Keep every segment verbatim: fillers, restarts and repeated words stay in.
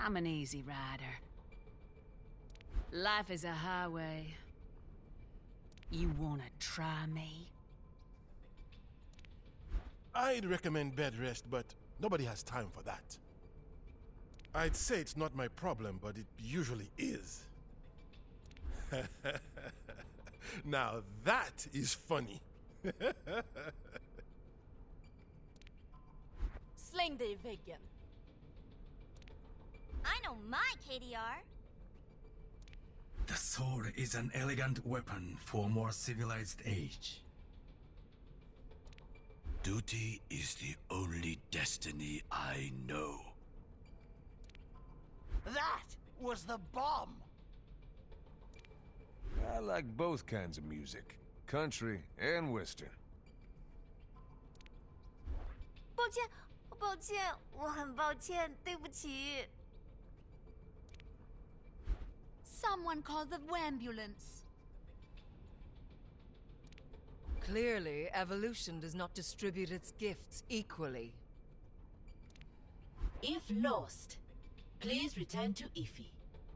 I'm an easy rider. Life is a highway. You wanna try me? I'd recommend bed rest, but nobody has time for that. I'd say it's not my problem, but it usually is. Now that is funny. Släng dig i väggen. I know my K D R. The sword is an elegant weapon for a more civilized age. Duty is the only destiny I know. That was the bomb! I like both kinds of music. Country and western. 抱歉，抱歉，我很抱歉，对不起。 Someone call the ambulance. Clearly, evolution does not distribute its gifts equally. If lost, please return to Ify.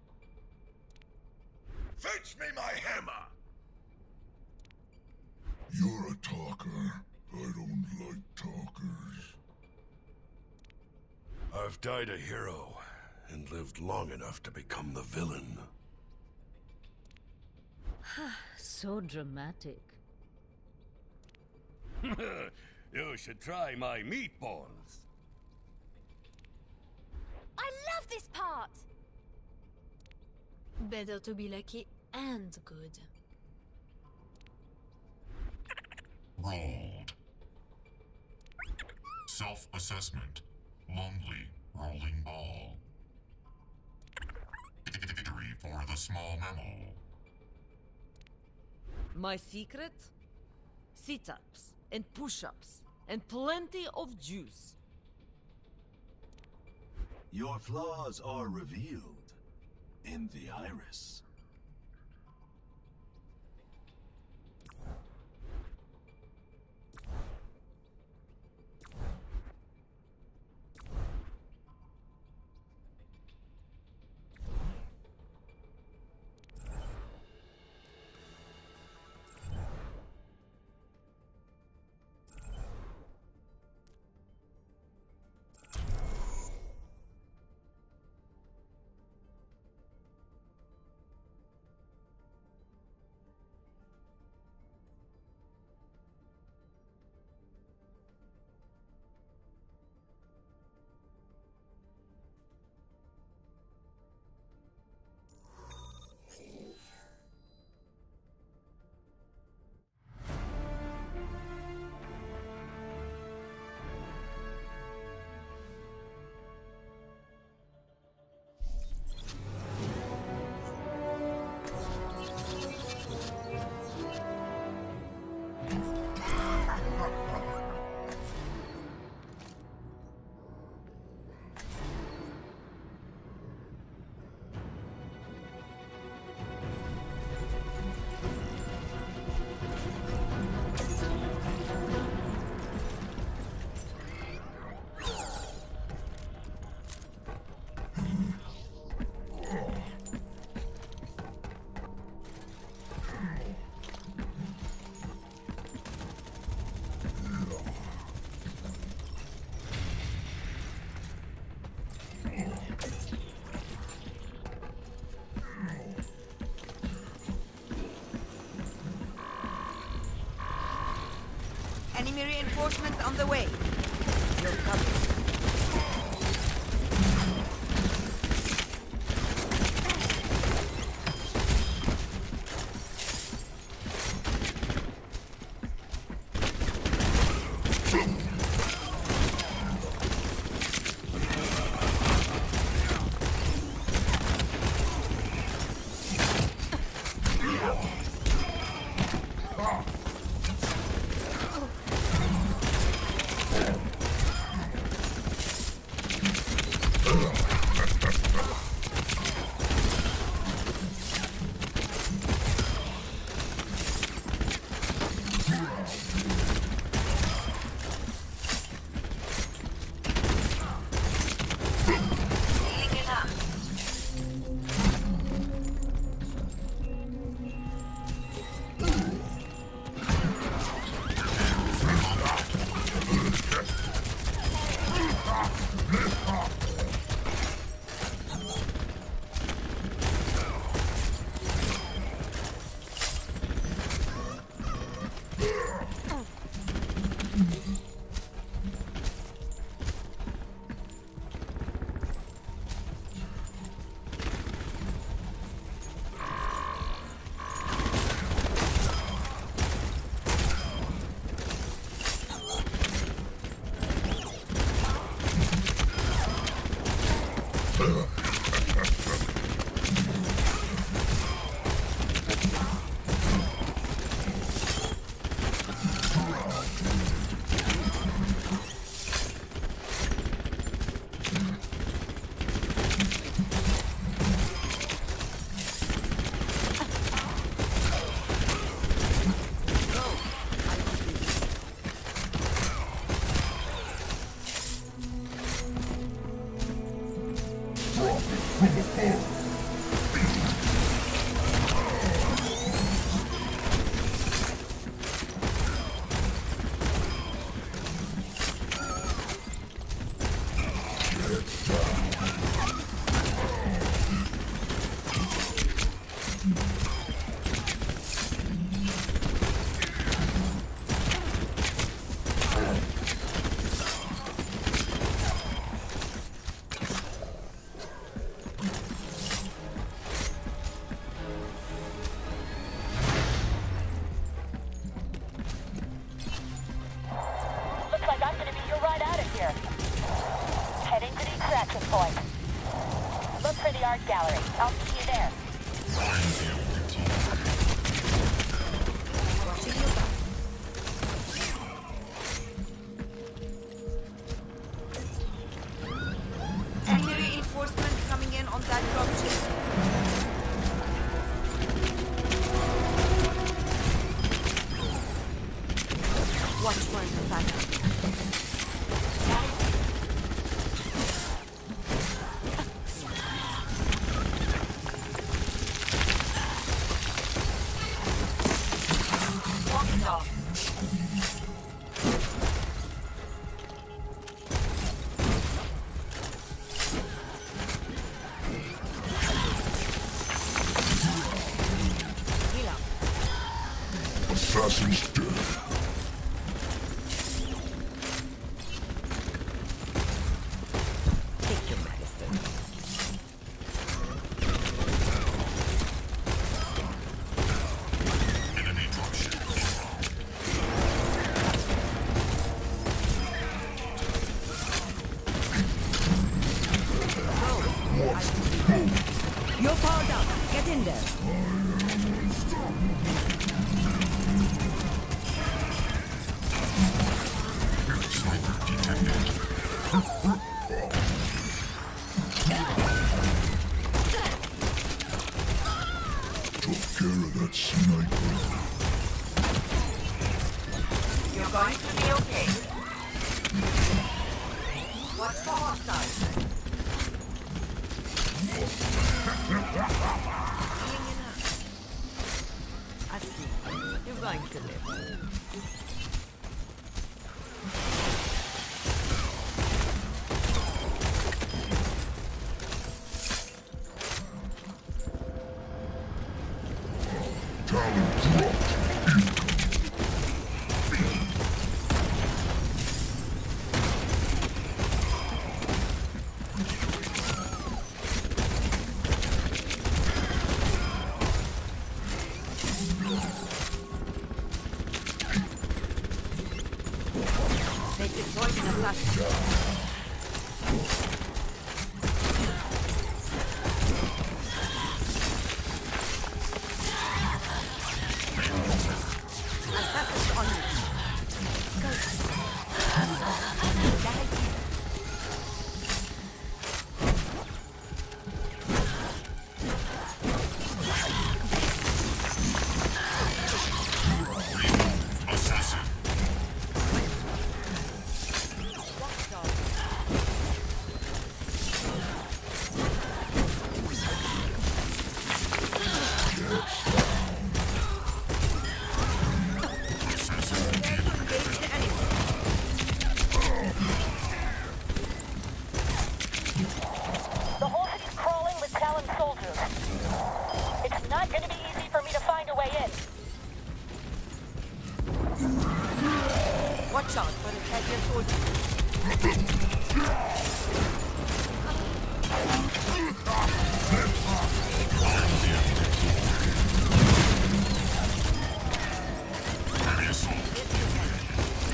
Fetch me my hammer! You're a talker. I don't like talkers. I've died a hero, and lived long enough to become the villain. So dramatic. You should try my meatballs. I love this part! Better to be lucky and good. Rolled. Self-assessment. Lonely rolling ball. Victory for the small mammal. My secret? Sit-ups and push-ups and plenty of juice. Your flaws are revealed in the iris. Enemy reinforcements on the way. You're covered. Healing it up. Assassin's dead. Take your medicine. Enemy dropship. You're powered up. Get in there.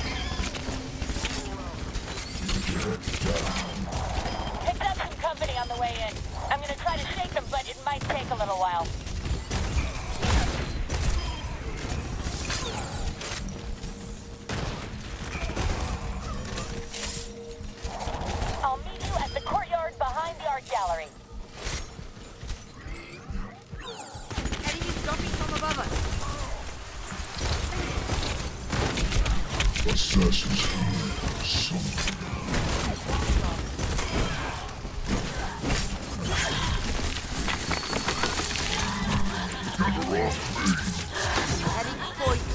Picked up some company on the their way in. I'm gonna try to shake them, but it might take a little while. I'll meet you at the courtyard behind the art gallery. Enemies dropping from above us. Assassins here somewhere. Get off me! Heading for you.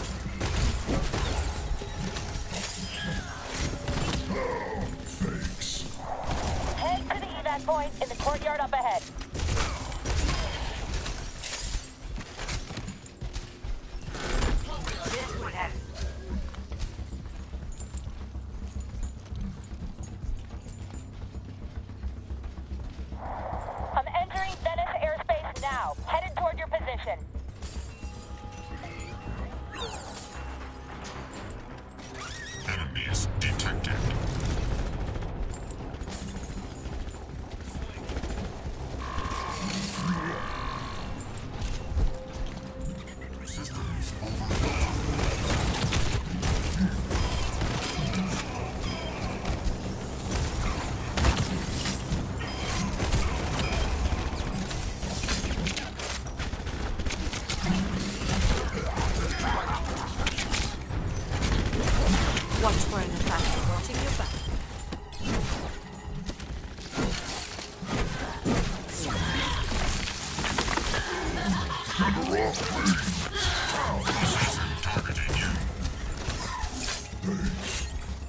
Oh, thanks. Head to the evac point in the courtyard up ahead. I'm entering Venice airspace now, headed toward your position. Enemies detected. Systems overloaded. Watch for an assassin watching your back. Get off me! Assassin targeting you. Thanks.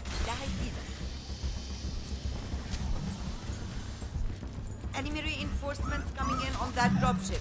Enemy reinforcements coming in on that dropship.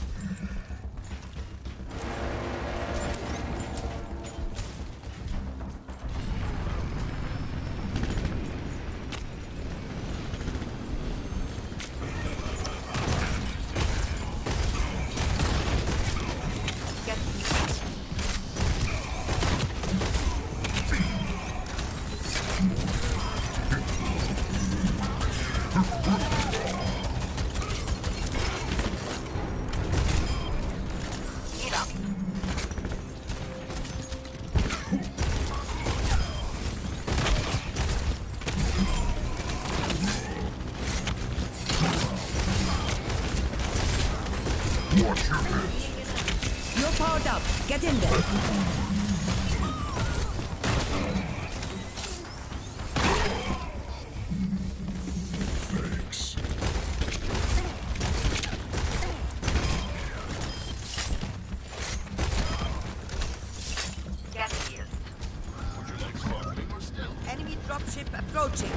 Watch your head. You're powered up. Get in there. Thanks. Get here. Enemy dropship approaching.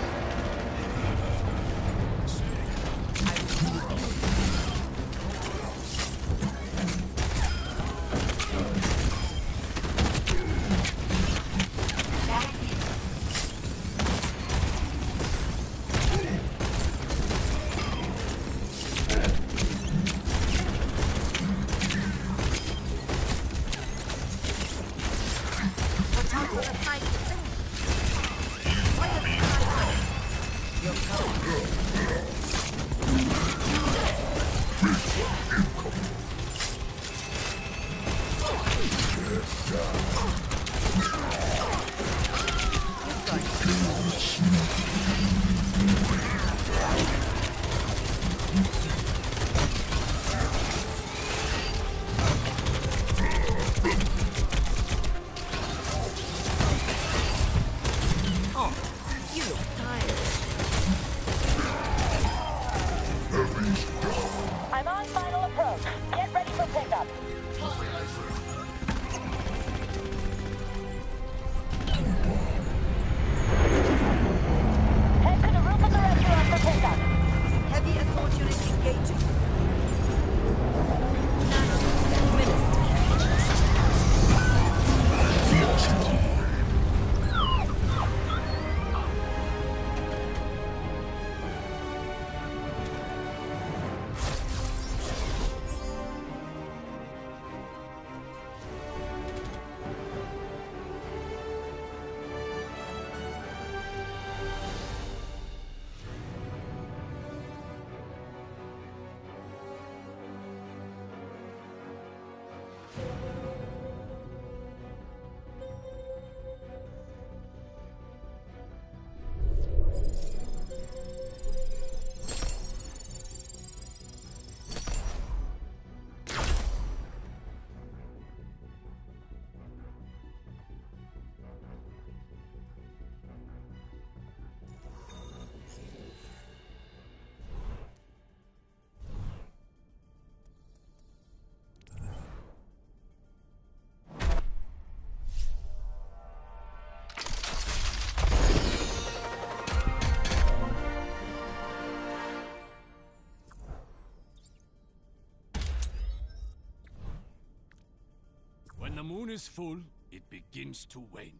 I'm on final approach. Get ready for pickup. Head to the roof of the restaurant for pickup. Heavy assault unit engaging. moon is full, it begins to wane.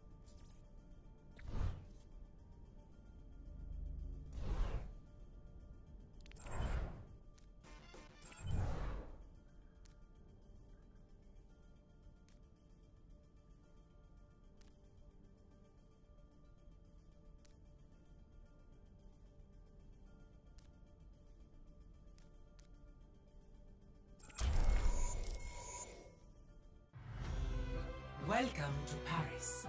Welcome to Paris.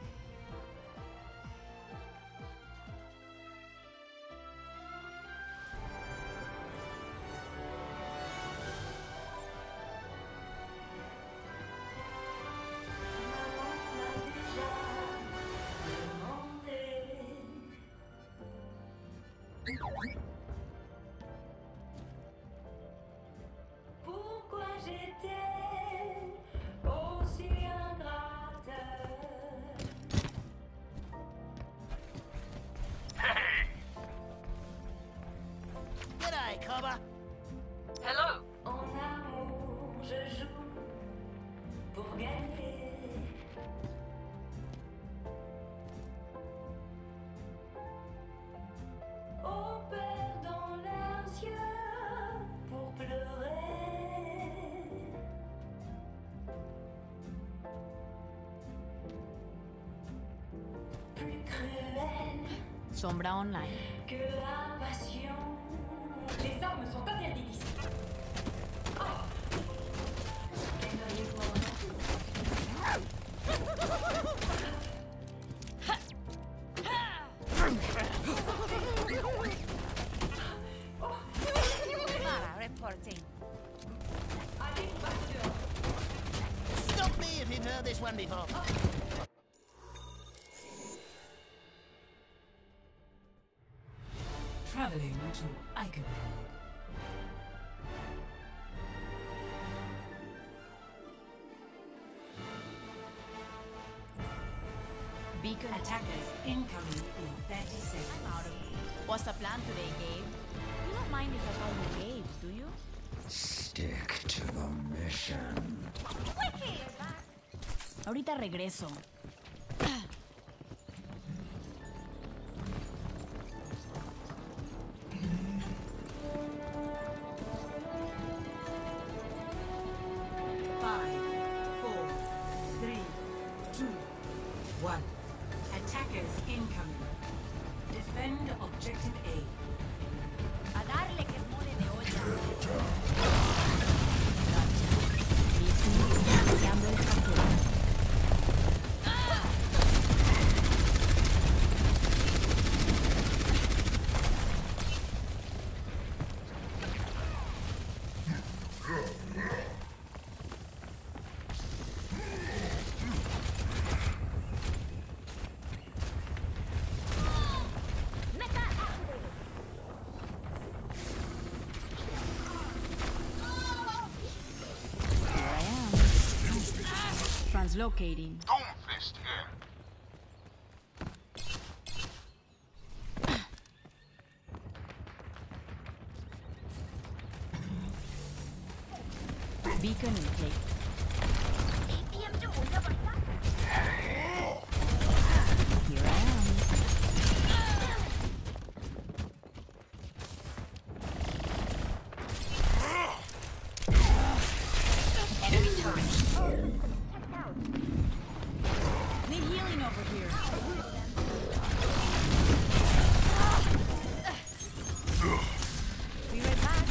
Pourquoi j'étais aussi ingrate? Hey! G'day, Cobber. Hello. En amour, je joue pour gagner. On perd dans leurs yeux pour pleurer. Plus cruel Sombra Online. que la passion. Les armes sont interdites ici. Oh. Aimeriez-vous en Mara reporting. Allez, passe dehors. Stop me if you've heard this one before. Traveling to Eichenwald. Beacon Attackers incoming in thirty seconds. What's the plan today, Gabe? You don't mind if I call you Gabe, do you? Stick to the mission. Ahorita regreso. Five, four, three, two, one. Attackers incoming. Defend objective A. A darle que es mole de olla. Iniciando el captura. Translocating. Doomfist here. Beacon in place. Here I am. Enemy turret. Need healing over here. Be right back.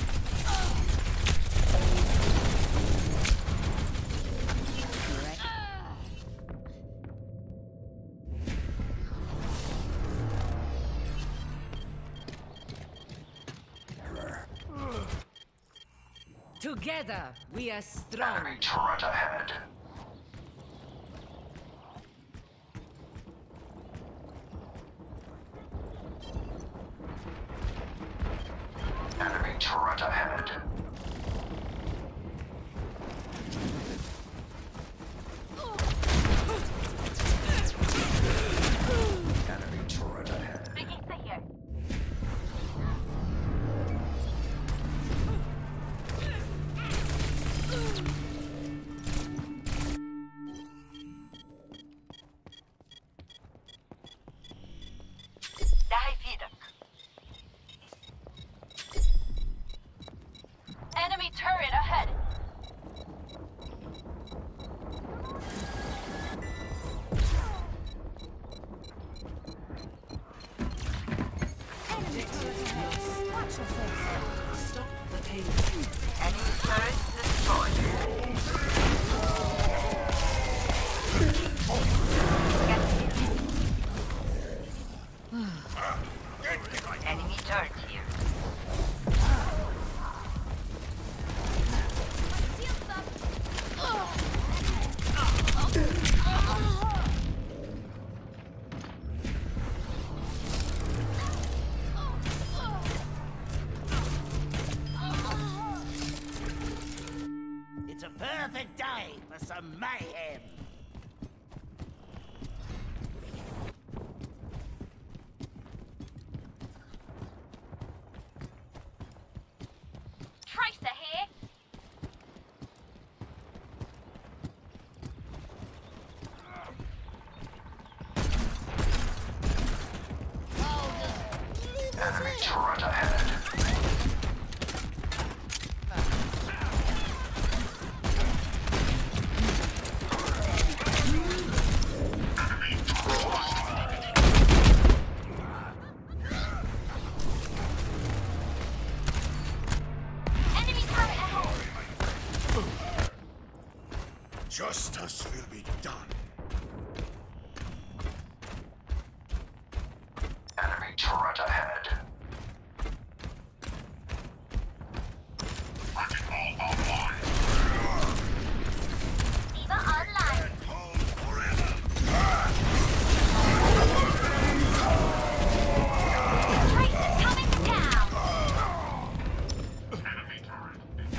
Together, we are strong. Enemy turret ahead. Enemy turret ahead. Enemy turret ahead. for some mayhem. Tracer here. Enemy turret ahead. Justice will be done. Enemy turret ahead. Wrecking ball online. Diva online. Tracer coming to town. Enemy turret.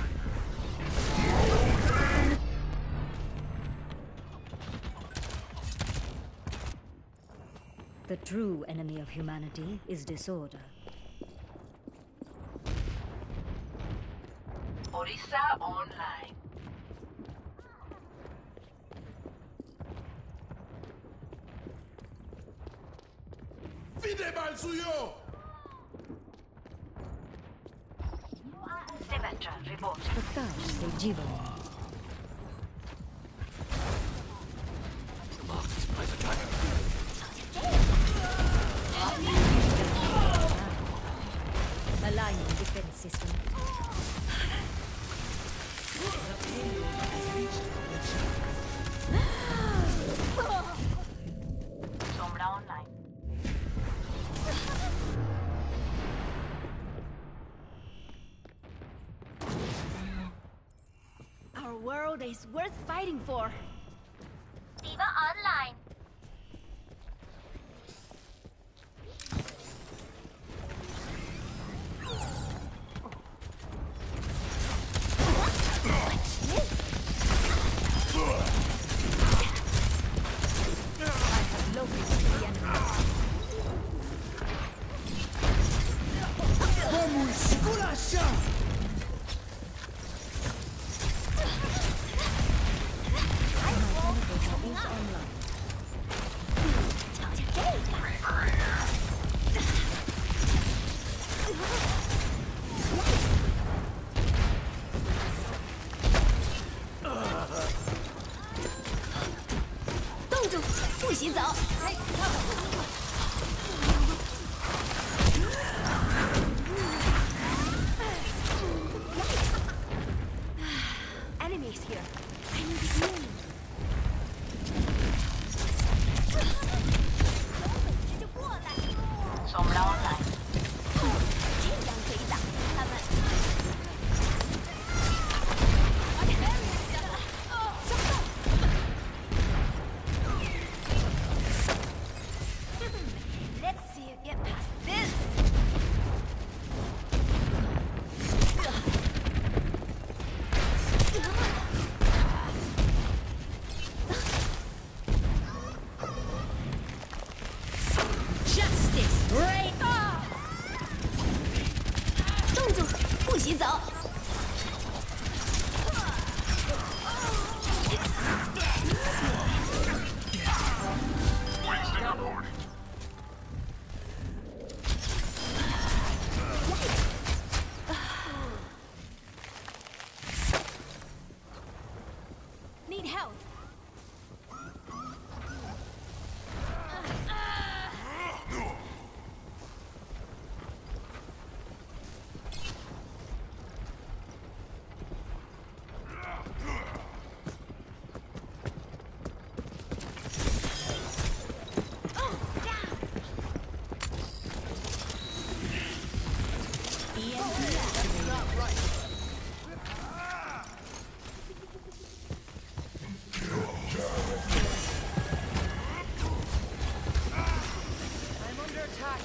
The true enemy of humanity is disorder. Orisa online. Fide bal suyo! Scavenger report. Prakash se jivan. Marked by the dragon. Aligning defense system. Sombra online. Our world is worth fighting for. Diva online. Vamos esculachar! Enemies here. I need healing. Sombra online. 这样可以打他们。Let's see you get past this. Justice reign. 动住，不许走。 Wasting a point. Need help. I'm under attack.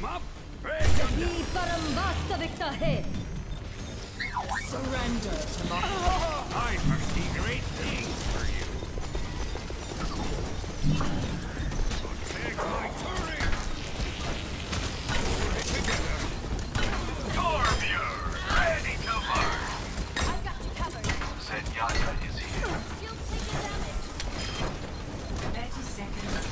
come up? He Parambasta hai. Surrender to my... I foresee great things for you. Take my turret! Together. Stormure, ready to march. I've got you covered. Zenyatta is here. Shield taking damage. thirty seconds.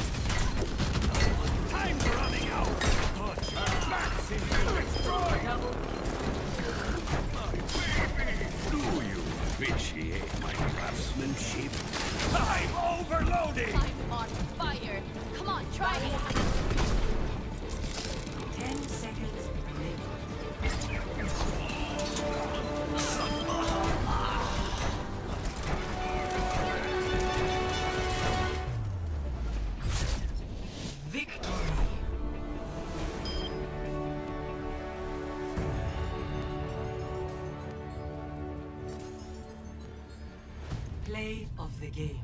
Time's running out! Put your backs in you! Destroy! Double. Do you appreciate my craftsmanship? I'm overloading! I'm on fire. Come on, try me. ten seconds remaining. Victory! Play of the game.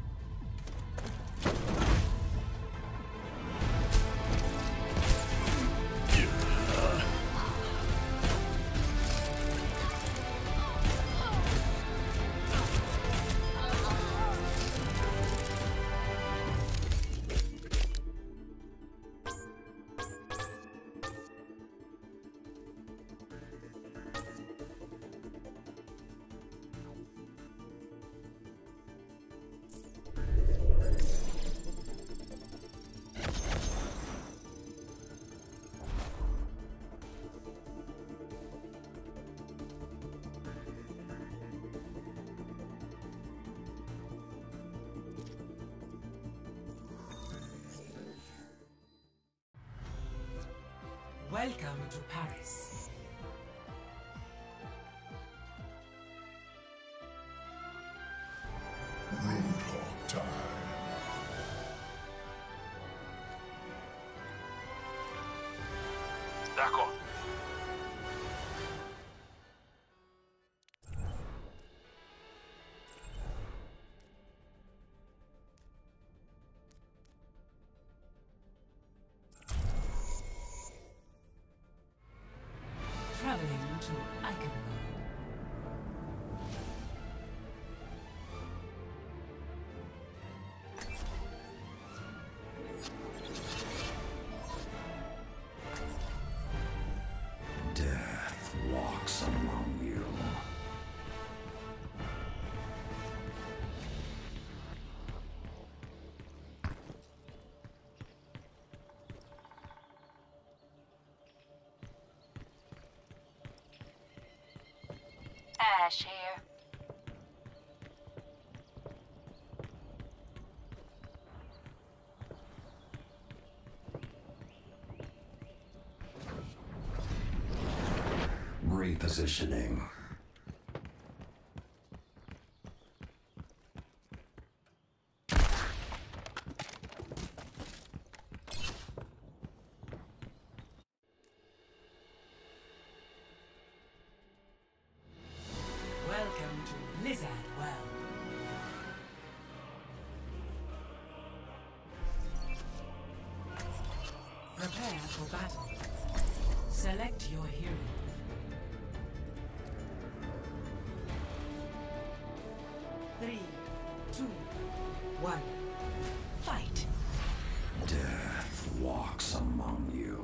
Welcome to Paris. Roadhog time. D'accord. Traveling to Eichenberg. Death walks among you. Ash here. Repositioning. Welcome to Blizzard World. Prepare for battle. Select your hero. Three, two, one, fight! Death walks among you.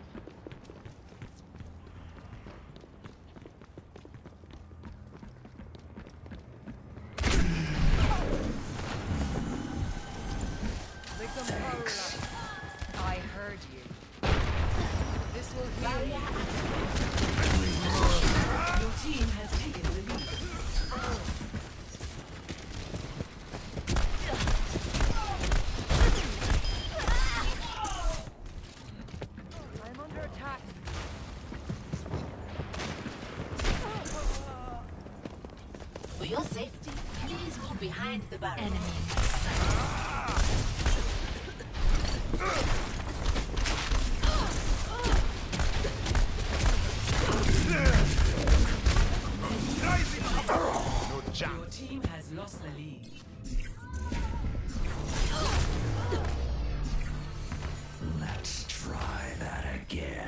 Thanks. I heard you. This will heal you. Your team has taken the lead. I'm under attack. For your safety, please move behind the barrier. Enemy. Your team has lost the lead. Let's try that again.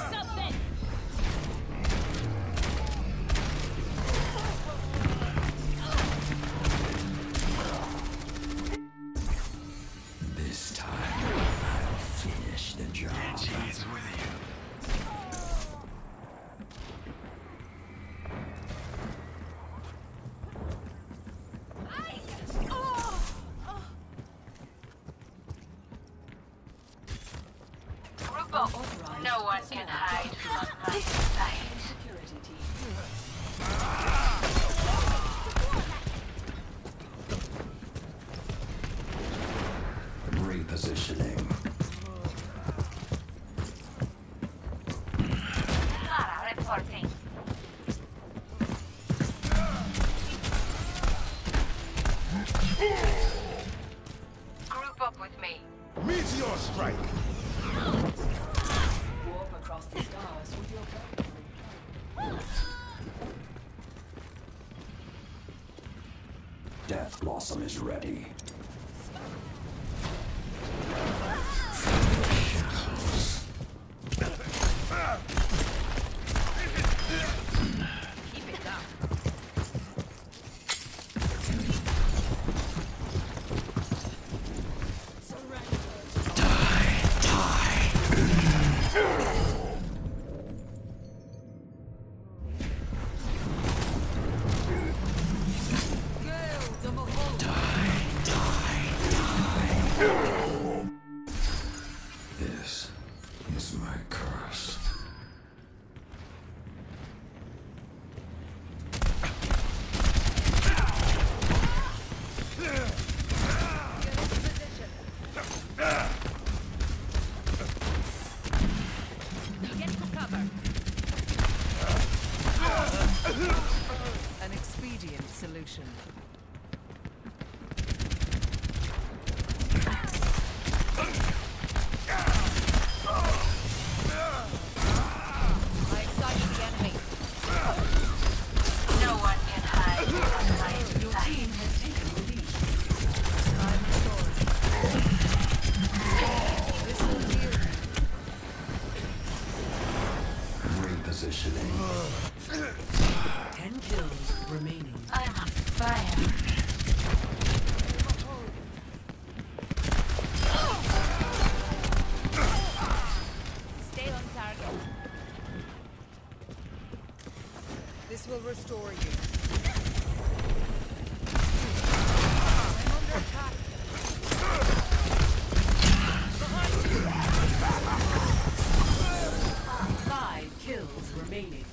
something! This time, I'll finish the job. He's with you. Group up. No one can hide from my sight. Repositioning. Lara reporting. Group up with me. Meteor strike! Warp across the stars with your boat. Death Blossom is ready. Keep it up. This is my curse. Get to cover. An expedient solution. I excited the enemy. No one can hide from my Your sight. team has taken the lead. I'm restored. This will heal Repositioning. Ten kills remaining. I'm on fire. Stay on target. This will restore you. I'm under attack. Five kills remaining.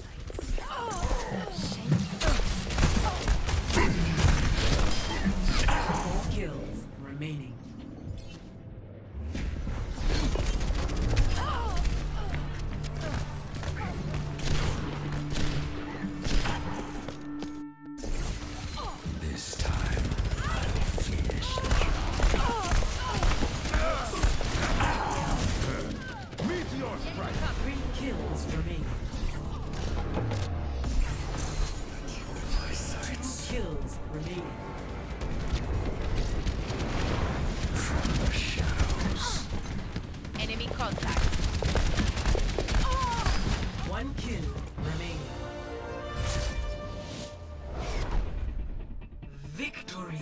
Four kills remaining. This time, I'll finish the job. Meteor strike! Three kills remaining. Two kills remaining. From the shadows. Enemy contact. One kill remaining. Victory!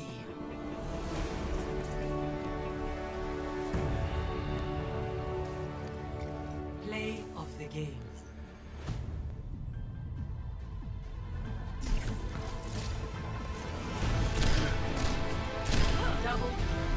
Play of the game. Double.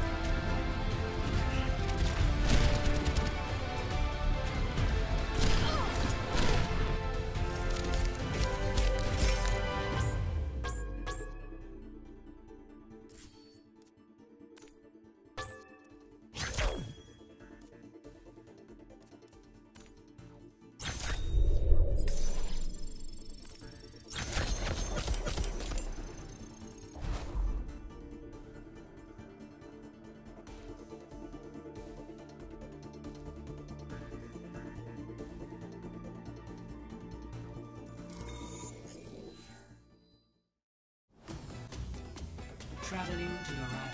Traveling to the right.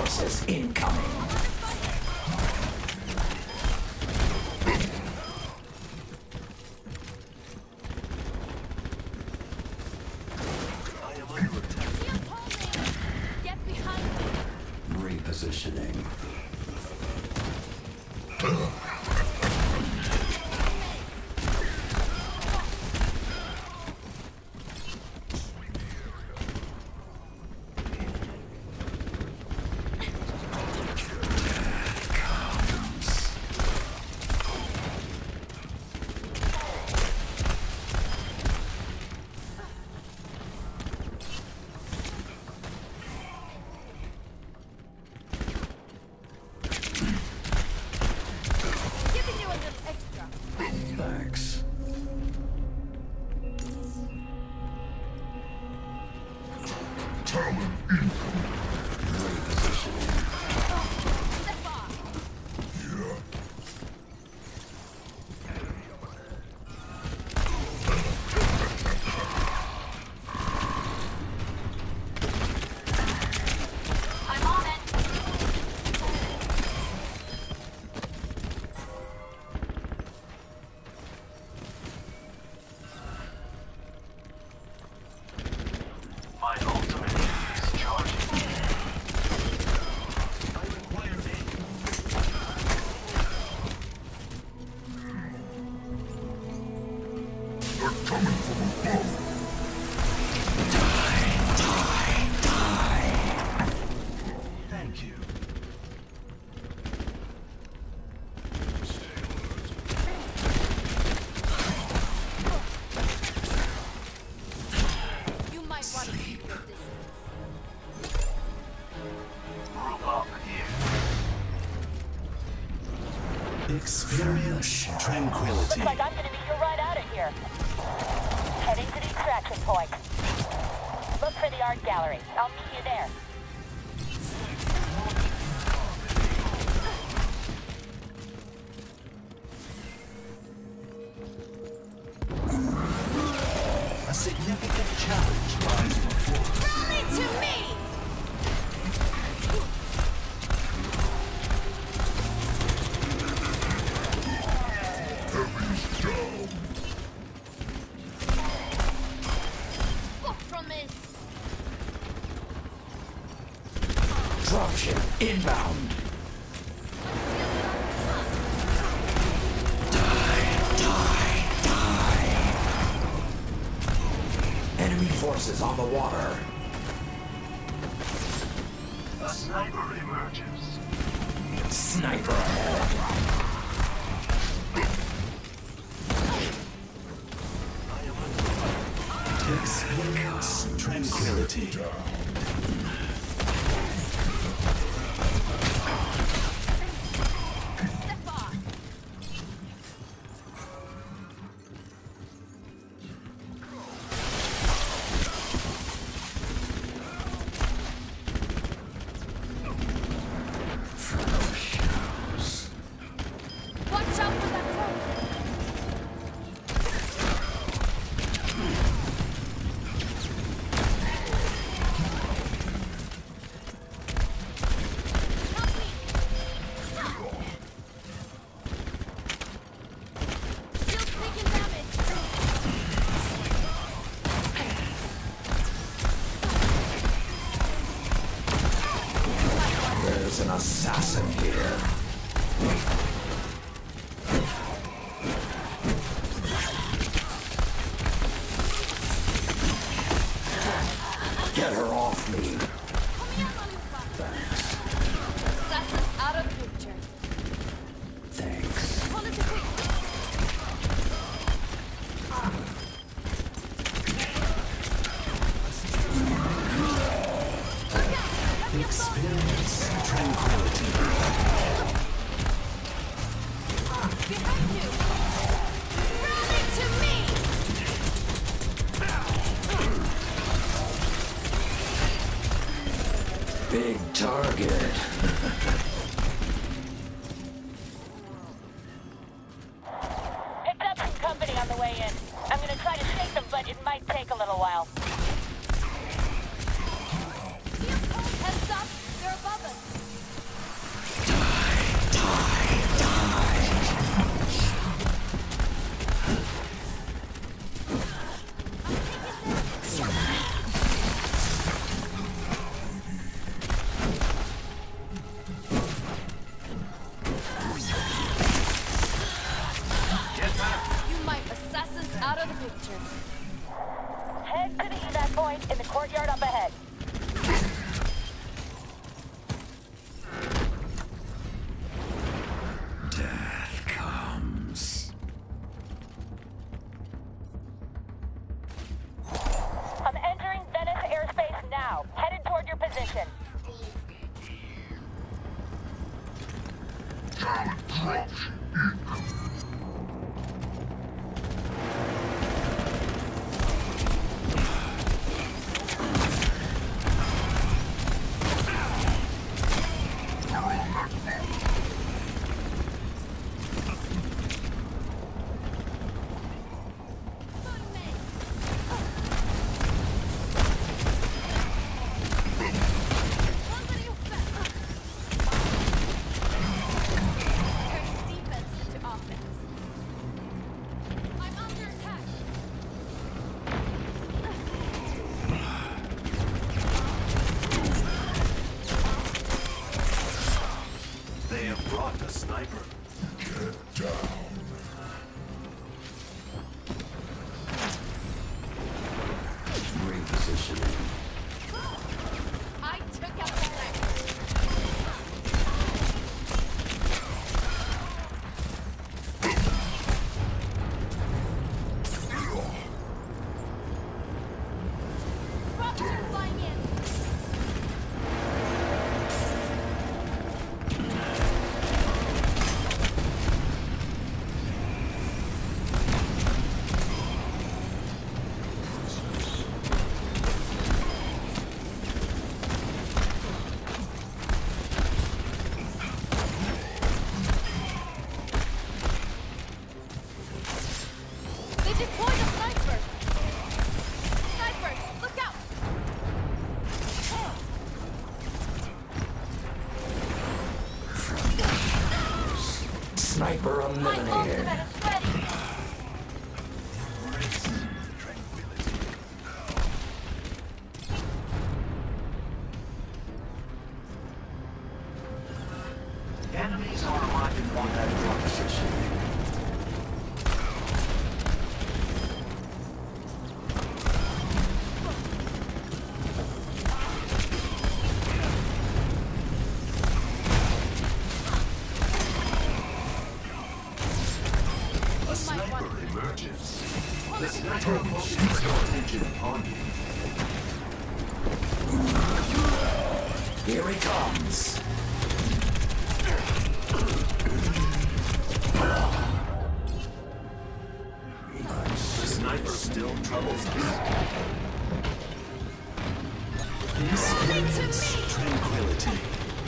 forces incoming. Get behind me. Repositioning. Giving you a little extra. Thanks. Talon incoming. Repositioning. Step off. Yeah. I'm on it. My ultimate is charging. I require aid. They're coming from above. Thank you. You might want to keep your distance. Group up here. Experience tranquility. Looks like I'm gonna be your ride out of here. Heading to the extraction point. Look for the art gallery. I'll meet you there. A significant challenge lies before us. Throw it to me! Heavy's down. Go from it. Dropship inbound. Die, die, die. Enemy forces on the water. A sniper emerges. Sniper ahead. Experience tranquility. Step off. Watch out for that drone. Help me. Shield taking damage. There's an assassin here. Get her off me. Thanks. Assassin's out of the picture. Thanks. Pull it to quick. Experience tranquility. Behind you. Throw it to me. Big target. Picked up some company on the way in. I'm gonna try to shake them, but it might take a little while. Heads up. They're above us. assassins out of the picture. Head to the evac point in the courtyard up ahead. Death comes. I'm entering Venice airspace now. Headed toward your position. Talent dropship incoming. They have brought a sniper. Get down. Repositioning. I took out the sniper. Rupture flying in. They deployed a sniper! Sniper, look out! Sniper My eliminated. ultimate is ready! Enemies are arriving on that drop position. A sniper emerges. The sniper focuses your attention upon you. Here he comes. The sniper still troubles us. This tranquility.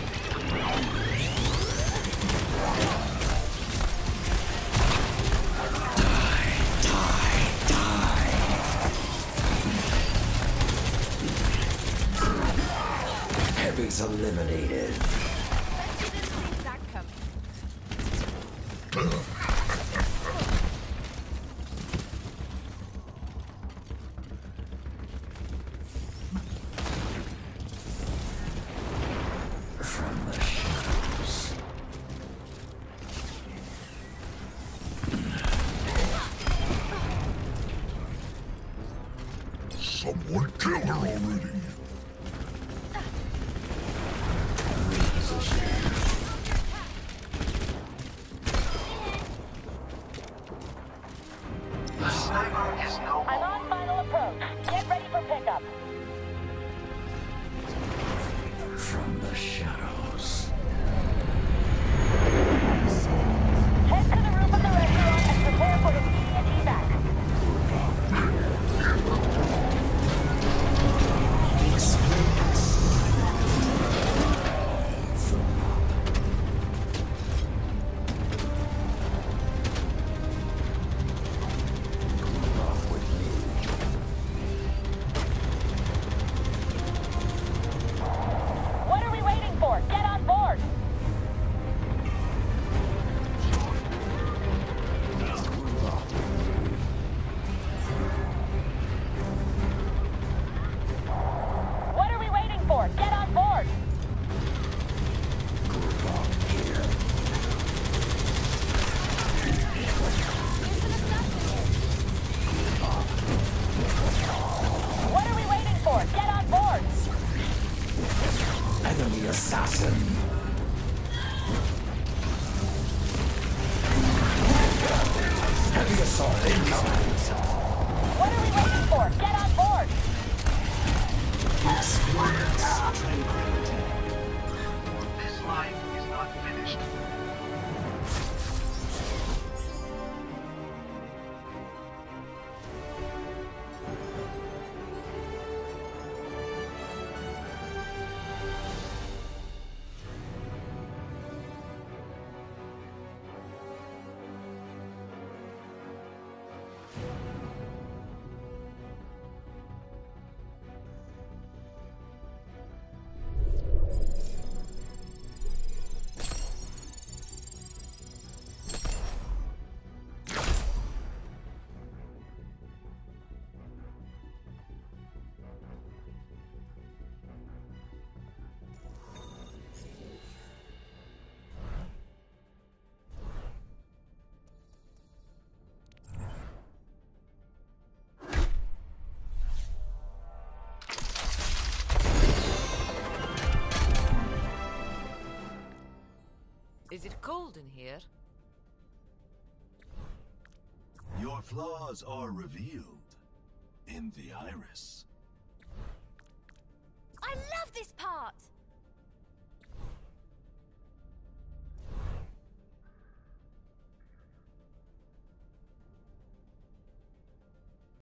Heavy's eliminated. That coming. From the shadows. Someone kill her already. The sniper is no I'm on final approach. Get ready for pickup. From the shadows. Head to the roof of the restaurant and prepare for immediate evac. What are we waiting for? Get on board! for. Get on board! Experience tranquility. This life is not finished. Is it cold in here? Your flaws are revealed in the iris.